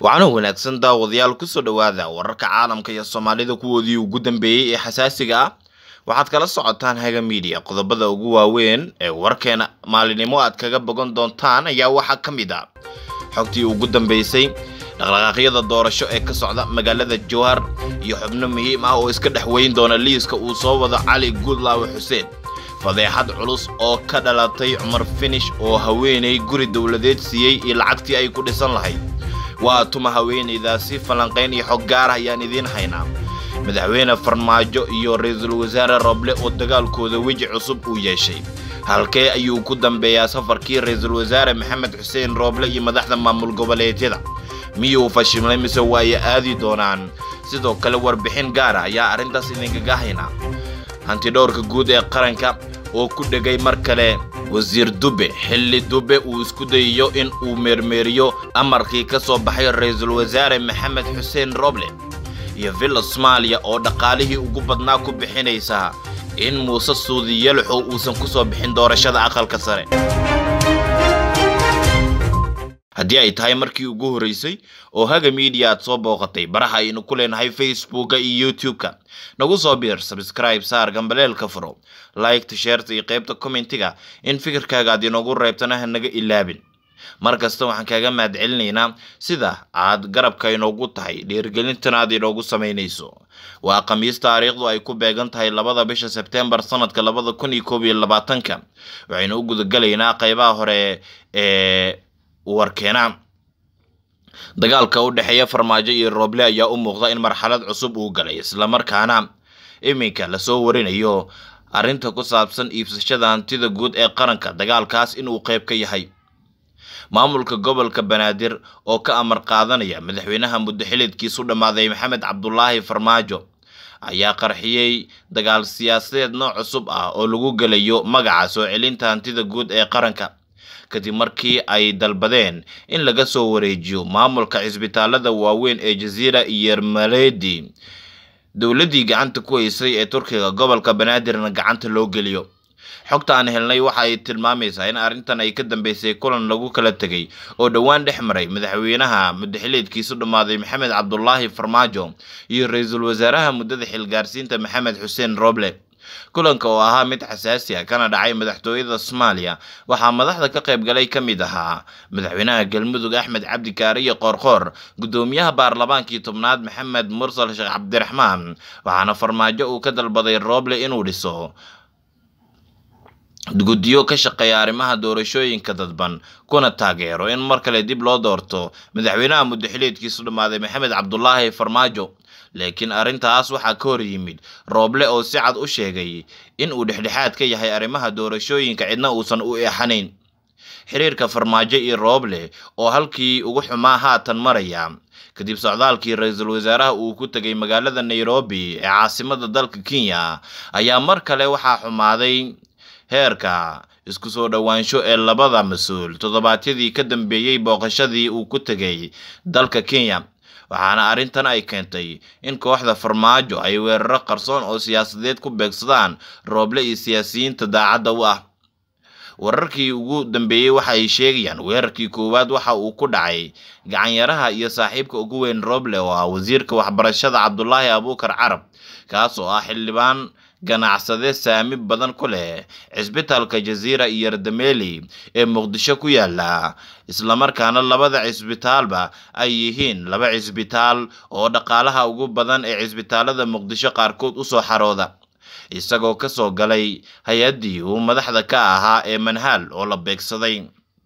waxaana wanaagsan daawadayaal ku soo dhawaada wararka caalamka iyo Soomaalida kuwoodii ugu dambeeyay ee xasaasiga ah waxaad kala socotaan Haga Media qodobada ugu waaweyn ee warkeena maalinimo aad kaga bogan doontaan ayaa waxa kamid ah xogtii ugu dambeysay dhaqdhaqaaqyada doorasho ee ka socda magaalada Jowhar iyo xubno muhiim ah oo iska dhaxweyn doona liiska uu soo wada Cali Goodlaw Xuseen fadeexad culus oo ka dhalatay Cumar Finish oo haweenay guri dawladeed siiyay lacagtii ay ku dhisan lahayd waa tuma haweenaydaasi falanqeyn iyo xog gaar ah ayaan idin haynaa madaxweyne Farmaajo iyo ra'iisul wasaare Roble oo dagaalkooda waji cusub u yeeshay halkee ayuu ku dambeeyaa safarkii ra'iisul wasaare Maxamed Xuseen Roble iyo madaxda maamul goboleedyada miyuu fashilmay mise way aadi doonaan sidoo kale warbixin gaar ah ayaa arintaas idinkaga haynaa hanti dhowrka guud ee qaranka oo ku dhagay mar kale wasiir Dube xilli Dube uu isku dayo in uu meermeeriyo amarkii ka soo baxay ra'iisul wasaare Maxamed Xuseen Roble iyo Villa Soomaaliya oo dhaqaalihii ugu badnaa ku bixinaysa in Muuse Suudi Yalxo uusan ku soo bixin doorashada aqalka sare haddii ay tahay markii ugu horeysay oo Haga Media aad soo booqatay baraha aynu ku leenahay Facebook iyo YouTube-ka nagu soo biir subscribe saar gambaleelka furo like share iyo qaybta commentiga in fikirkaaga aad inoogu reebtana naga ilaabin markasta waxaan kaaga mahadcelinaynaa sida aad garabka inoogu tahay dhiirigelintana aad inoogu sameynayso waa khamiis taariikhdu ay ku beegan tahay 2 bisha September sanadka 2021 waxaynu u gudagalaynaa qaybaha hore ee warkeena dagaalka u dhaxeeya Farmaajo iyo Roble ayaa u muuqda in marxalad cusub uu galay isla markaana iminka la soo warinayo arinta ku saabsan iibsashada hantida guud ee qaranka dagaalkaas inuu qayb ka yahay maamulka gobolka Banaadir oo ka amar qaadanaya madaxweynaha muddo xilidkiisu dhamaaday Maxamed Cabdullaahi Farmaajo ayaa qarxiyay dagaal siyaasadeed nooc cusub ah oo lagu galayo magaca soo celinta hantida guud ee qaranka kadib markii ay dalbadeen in laga soo wareejiyo maamulka isbitaalada waaweyn ee Jazeera iyo Yermaleedi dawladii gacanta ku haysay ee Turkiga gobolka Banaadirna gacanta loo geliyo xogta aan helnay waxa ay tilmaamaysaa in arintan ay ka dambeysay kulan lagu kala tagay oo dhawaan dhexmaray madaxweynaha muddaxileedkiisu dhamaaday Maxamed Cabdullaahi Farmaajo iyo ra'iisul wasaaraha muddada xilgaarsiinta Maxamed Xuseen Roble kulanka oo ahaa mid xasaasi ah kana dhacay madaxtooyada Soomaaliya waxa madaxda ka qayb galay kamid ahaa madaxweynaha Galmudug Axmed Cabdi Kaariye Qorqor gudoomiyaha baarlamaankii tobnaad Maxamed Mursal Sheekh Cabdiraxmaan waxaana Farmaajo uu ka dalbaday Roble inuu dhiso guddiyo ka shaqeeya arrimaha doorashooyinka dadban kuna taageero in mar kale dib loo doorto madaxweynaha muddaxileedkiisu dhamaaday Maxamed Cabdullaahi Farmaajo laakiin arintaas waxa ka hor yimid Roble oo si cad u sheegay in uu dhexdhexaad ka yahay arrimaha doorashooyinka cidna uusan u eexanayn xiriirka Farmaajo iyo Roble oo halkii ugu xumaa haatan maraya kadib socdaalkii ra'iisul wasaaraha uu ku tagay magaalada Nairobi ee caasimadda dalka Kenya ayaa mar kale waxa xumaaday heerka isku soo dhawaansho ee labada mas'uul toddobaadyadii ka dambeeyay booqashadii uu ku tagay dalka Kenya waxaana arintan ay keentay in kooxda Farmaajo ay weerar qarsoon oo siyaasadeed ku beegsadaan Roble iyo siyaasiyiinta daacadda u ah wararkii ugu dambeeyay waxa ay sheegayaan weerarkii koowaad waxa uu ku dhacay gacan yaraha iyo saaxiibka ugu weyn Roble oo ah wasiirka waxbarashada Cabdullaahi Abuukar Carab kaas oo ah xildhibaan ganacsade saami badan ku leh isbitaalka Jazeera iyo Yerdameeli ee Muqdisho ku yaala isla markaana labada isbitaalba ay yihiin laba isbitaal oo dhaqaalaha ugu badan ee isbitaalada Muqdisho qaarkood u soo xarooda isagoo ka soo galay hay'adii uu madaxda ka ahaa ee Manhal oo la beegsaday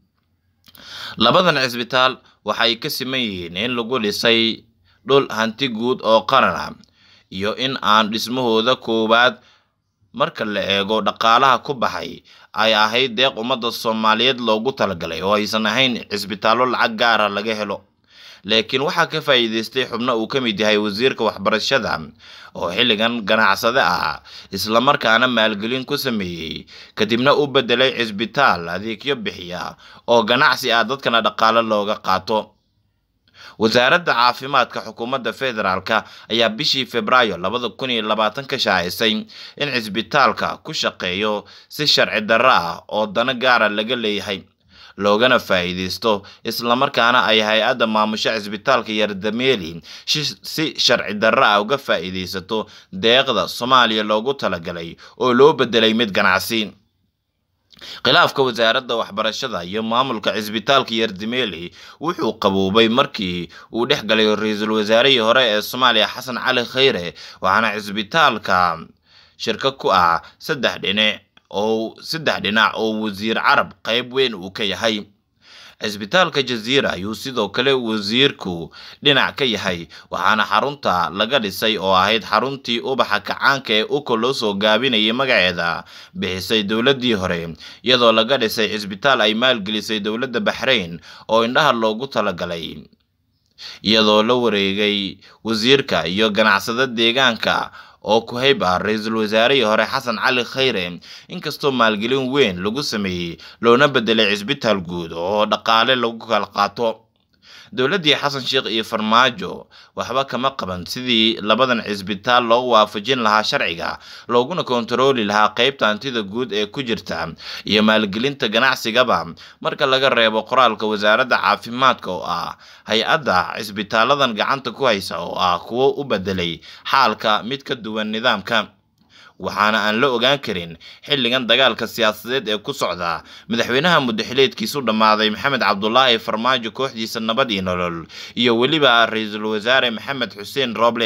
labadan isbitaal waxay ka siman yihiin in lagu dhisay dhul hanti guud oo qaran ah iyo in aan dhismahooda koobaad marka la eego dhaqaalaha ku baxay ay ahayd deeq ummadda Soomaaliyeed loogu talagalay oo aysan ahayn isbitaallo lacag gaar ah laga helo laakiin waxa ka faa'iideystay xubno uu kamid yahay wasiirka waxbarashada oo xilligan ganacsade ah isla markaana maalgelin ku sameeyay kadibna u bedelay isbitaal adeegyo bixiya oo ganacsi ah dadkana dhaqaale looga qaato wasaaradda caafimaadka xukuumadda federaalka ayaa bishii Febraayo 2020 ka shaacisay in isbitaalka ku shaqeeyo si sharci darro ah oo dana gaar ah laga leeyahay loogana faa'iideysto islamarkaana ay hay-adda maamusha cisbitaalka Yardameeli si sharci darro ah uga faa'iideysato deeqda Soomaaliya loogu talagalay oo loo bedelay mid ganacsi. khilaafka wasaaradda waxbarashada iyo maamulka cisbitaalka Yardameeli wuxuu qaboobay markii uu dhex galay ra'iisul wasaarihii hore ee Soomaaliya Xasan Cali Khayre, waxaana cisbitaalka shirka ku ah saddex dhinac oo wasiir Carab qayb weyn uu ka yahay. cisbitaalka Jazeera ayuu sidoo kale wasiirku dhinac ka yahay, waxaana xarunta laga dhisay oo ahayd xaruntii ubaxa kacaanka ee uko loo soo gaabinayay magaceeda bixisay dowladii hore, iyadoo laga dhisay cisbitaal ay maalgelisay dowladda Bahrain oo indhaha loogu talagalay, iyadoo la wareegay wasiirka iyo ganacsada deegaanka oo ku hayb ah ra'iisul wasaarihii hore Xasan Cali Khayre. inkastoo maalgelin weyn lagu sameeyay loona bedelay cisbitaal guud oo dhaqaale lagu kala qaato, dowladii Xasan Sheekh iyo Farmaajo waxba kama qaban sidii labadan cisbitaal loo waafajin lahaa sharciga, looguna kontarooli lahaa qaybta hantida guud ee ku jirta iyo maalgelinta ganacsigaba, marka laga reebo qoraalka wasaaradda caafimaadka oo ah hay-adda cisbitaaladan gacanta ku haysa oo ah kuwo u bedelay xaalka mid ka duwan nidaamka. waxaana aan la ogaan karin xilligan dagaalka siyaasadeed ee ku socda madaxweynaha muddaxileedkiisu dhammaaday Maxamed Cabdullaahi Farmaajo, kooxdiisa Nabad iyo Nolol, iyo weliba ra'iisul wasaare Maxamed Xuseen Roble.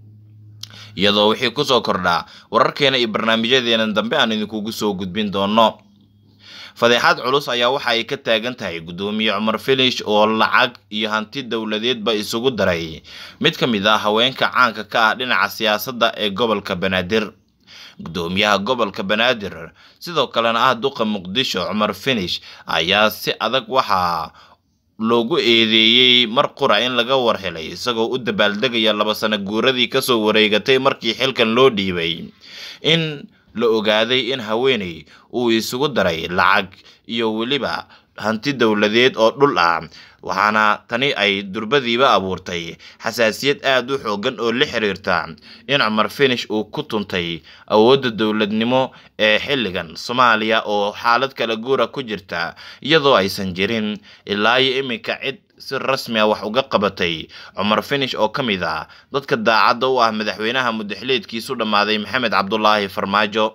iyadoo wixii ku soo kordha wararkeena iyo barnaamijyadeena dambe aan idinkugu soo gudbin doono. fadeexad culus ayaa waxa ay ka taagan tahay gudoomiye Cumar Finish oo lacag iyo hanti dowladeedba isugu daray mid ka mid ah haweenka caanka ka ah dhinaca siyaasadda ee gobolka Banaadir. gudoomiyaha gobolka Banaadir sidoo kalena ah duqa Muqdisho Cumar Finish ayaa si adag waxa loogu eedeeyay mar qura in laga warhelay isagoo u dabaaldegaya 2 sano guuradii ka soo wareegatay markii xilkan loo dhiibay, in la ogaaday in haweeney uu isugu daray lacag iyo weliba hanti dowladeed oo dhul ah, waxaana tani ay durbadiiba abuurtay xasaasiyad aad u xoogan oo la xiriirta in Cumar Finish uu ku tuntay awoodda dowladnimo ee xilligan Soomaaliya oo xaalad kala guura ku jirta, iyadoo aysan jirin ilaa iminka cid si rasmi ah wax uga qabatay Cumar Finish oo kamid ah dadka daacadda u ah madaxweynaha muddaxileedkiisu dhammaaday Maxamed Cabdullaahi Farmaajo.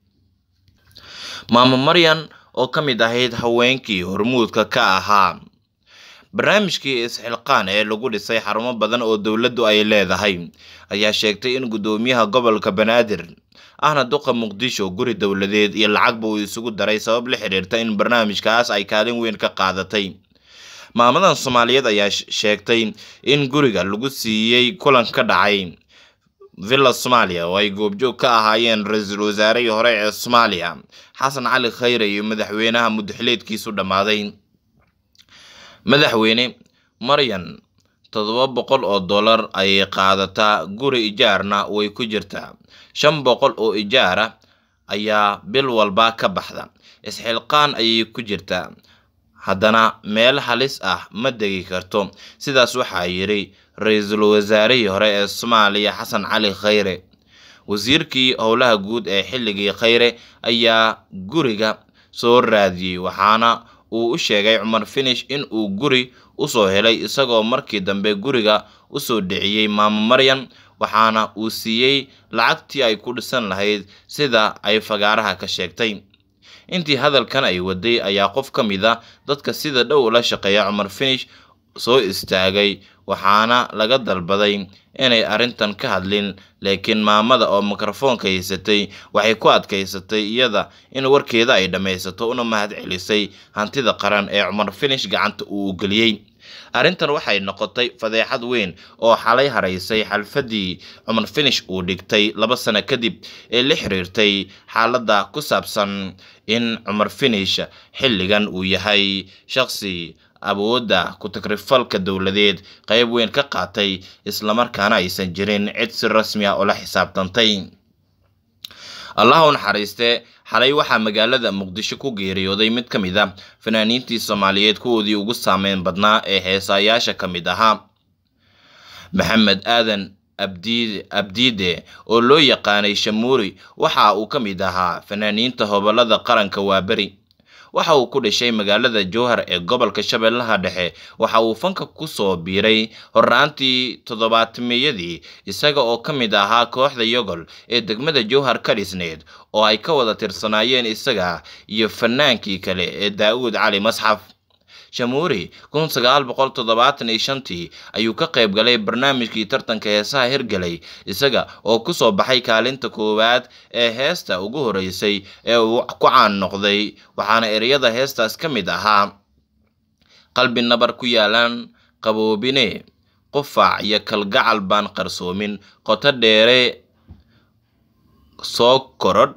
Maamo Maryan oo kamid ahayd haweenkii hormuudka ka ahaa barnaamijkii isxilqaan ee lagu dhisay xarumo badan oo dowladdu ay leedahay, ayaa sheegtay in gudoomiyaha gobolka Banaadir ahna duqa Muqdisho guri dowladeed iyo lacagba uu isugu daray sabab la xiriirta in barnaamijkaas ay kaalin weyn ka qaadatay. maamadan Soomaaliyeed ayaa sheegtay in guriga lagu siiyay kulan ka dhacay Villa Soomaaliya oo ay goobjoog ka ahaayeen ra'iisul wasaarihii hore ee Soomaaliya Xasan Cali Khayre iyo madaxweynaha muddaxileedkiisu dhammaaday. madaxweyne Maryan $700 ay qaadataa, guri ijaarna way ku jirtaa, 500 oo ijaar ah ayaa bil walba ka baxda, isxilqaan ayay ku jirtaa, haddana meel halis ah ma degi karto. sidaas waxaa yiri ra'iisul wasaarihii hore ee Soomaaliya Xasan Cali Khayre. wasiirkii howlaha guud ee xilligii Khayre ayaa guriga soo raadiyay, waxaana uu u sheegay Cumar Finish in uu guri u soo helay, isagoo markii dambe guriga u soo dhiciyay maamo Maryan, waxaana uu siiyay lacagtii ay ku dhisan lahayd sida ay fagaaraha ka sheegtay. intii hadalkan ay waday ayaa qof ka mid ah dadka sida dhow la shaqeeya Cumar Finish soo istaagay, waxaana laga dalbaday inay arrintan ka hadlin, laakiin maamada oo mikrofoonka haysatay waxay ku adkaysatay iyada in warkeeda ay dhameysato una mahadcelisay hantida qaran ee Cumar Finish gacanta uu geliyay. arrintan waxay noqotay fadeexad weyn oo xalay haraysay xalfadii Cumar Finish uu dhigtay 2 sano kadib ee la xiriirtay xaaladda ku saabsan in Cumar Finish xilligan uu yahay shakhsi awoodda ku takrifalka dowladeed qayb weyn ka qaatay, isla markaana aysan jirin cid si rasmi ah oo la xisaabtantay. Allah u naxariiste, xalay waxaa magaalada Muqdisho ku geeriyooday mid ka mid ah fanaaniintii Soomaaliyeed kuwoodii ugu saameyn badnaa ee heesayaasha ka mid ahaa, Maxamed Aadan Abdiide oo loo yaqaanay Shamuuri. waxa uu ka mid ahaa fanaaniinta hobolada qaranka Waaberi, waxa uu ku dhashay magaalada Jowhar ee gobolka Shabeellaha Dhexe. Waxa uu fanka ku soo biiray horraantii 70-meeyadii isaga oo ka mid ahaa kooxda Yogol ee degmada Jowhar ka dhisneed oo ay ka wada tirsanaayeen isaga iyo fanaankii kale ee Daawud Cali Masxaf. Shamuuri 1975 ayuu ka qayb galay barnaamijkii tartanka heesaha hirgalay isaga oo ku soo baxay kaalinta koowaad ee heesta ugu horeysay ee uu ku caan noqday, waxaana ereyada heestaas ka mid ahaa qalbi nabar ku yaalan qaboobine qufac iyo kalgacal baan qarsoomin qoto dheere soo korodh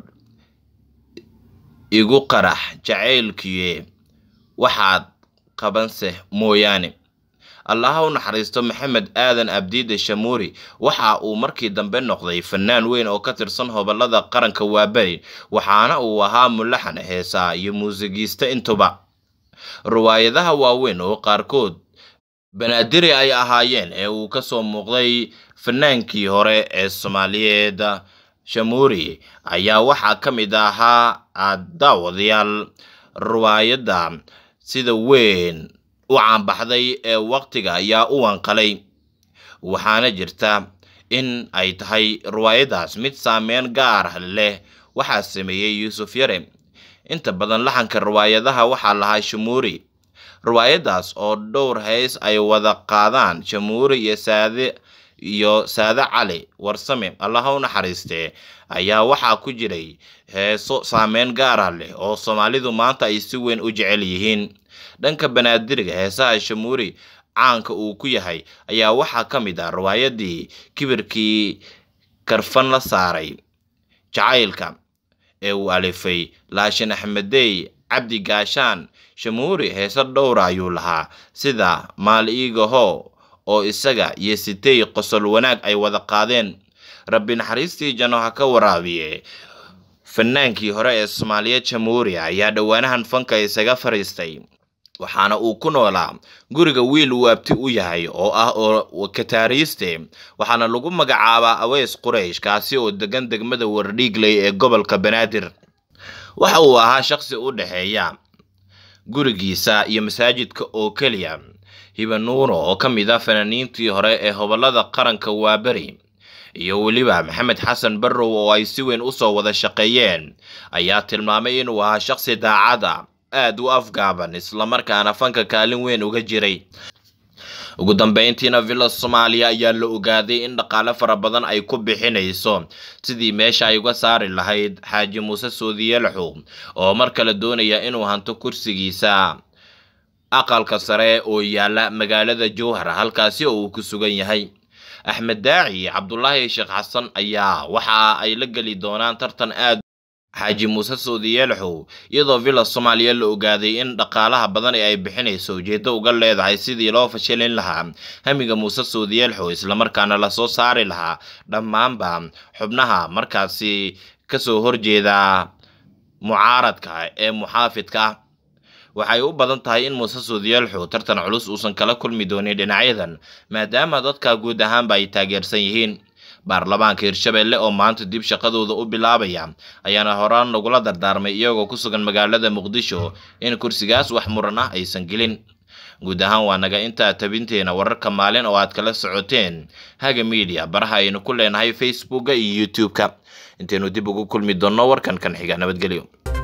igu qarax jacaylkiye waxaad qabanse mooyaane. Allah u naxariisto Maxamed Aadan Abdiide Shamuuri waxa uu markii dambe noqday fanaan weyn oo ka tirsan hobalada qaranka Waaberi, waxaana uu ahaa mulaxan heesaa iyo muusigiista intuba. Riwaayadaha waaweyn oo qaarkood banaadiri ay ahaayeen ee uu ka soo muuqday fanaankii hore ee Soomaaliyeed. Shamuuri ayaa waxaa ka mid ahaa daawadayaal riwaayada sida weyn u caanbaxday ee waqtiga ayaa u wanqalay, waxaana jirta in ay tahay riwaayadaas mid saameyn gaar ah leh. Waxaa sameeyay Yuusuf Yare. Inta badan laxanka riwaayadaha waxaa lahaa Shamuuri. Riwaayadaas oo dhowr hees ay wada qaadaan Shamuuri iyo Saade Cali Warsame Allah u naxariiste ayaa waxaa ku jiray heeso saameyn gaar ah leh oo Soomaalidu maanta ay si weyn u jecel yihiin. Dhanka banaadiriga heesaha Shamuuri caanka uu ku yahay ayaa waxaa ka mid ah riwaayadii kibirkii karfan la saaray jacaylka ee uu alifay Laashin Axmedey Cabdi Gaashaan. Shamuuri heeso dhowr ayuu lahaa sida Maal Iigaho oo isaga iyo Sitey qosol wanaag ay wada qaadeen. Rabbi naxariistii janno ha ka waraabiye. Fanaankii hore ee Soomaaliyeed Shamuuri ayaa dhawaanahan fanka isaga fariistay, waxaana uu ku noolaa guriga wiil uu abti u yahay oo kataariiste, waxaana lagu magacaabaa Aweys Quraysh, kaasi oo degan degmada Wardhiigley ee gobolka Banaadir. Waxa uu ahaa shakhsi u dhaxeeya gurigiisa iyo masaajidka oo kaliya. Hiba Nuuro oo ka mid ah fanaaniintii hore ee hobalada qaranka Waaberi iyo weliba Maxamed Xasan Barrow oo ay si weyn u soo wada shaqeeyeen ayaa tilmaamay inuu ahaa shakhsi daacad ah, aad u afgaaban, isla markaana fanka kaalin weyn uga jiray. ugu dambeyntiina Villa Soomaaliya ayaa la ogaaday in dhaqaale fara badan ay ku bixinayso sidii meesha ay uga saari lahayd Xaaji Muuse Soodiyelxo oo mar kale doonaya inuu hanto kursigiisa aqalka sare oo yaala magaalada Jowhar halkaasi oo uu ku sugan yahay. Axmed Daaci Cabdullaahi Sheekh Xasan ayaa waxa ay la gali doonaan tartan aad Xaaji Muuse Soodiyelxo iyadoo Villa Soomaaliya la ogaaday in dhaqaalaha badan ee ay bixinayso ujeedo uga leedahay sidii loo fashilin lahaa hamiga Muuse Soodiyelxo isla markaana la soo saari lahaa dhammaanba xubnaha markaasi ka soo horjeeda mucaaradka ee muxaafidka. waxay u badan tahay in Muuse Soodiyelxo tartan culus uusan kala kulmi doonin dhinacyadan maadaama dadka guud ahaanba ay taageersan yihiin. baarlamaanka Hirshabelle oo maanta dib shaqadooda u bilaabaya ayaana horaan lagula dardaarmay iyagoo ku sugan magaalada Muqdisho in kursigaas wax muran ah aysan gelin. guud ahaan waa naga inta tabinteena wararka maalin oo aad kala socoteen Haga Media baraha aynu ku leenahay Facebook iyo YouTube-ka. inteenu dib ugu kulmi doono warkan kan xiga nabadgelyo.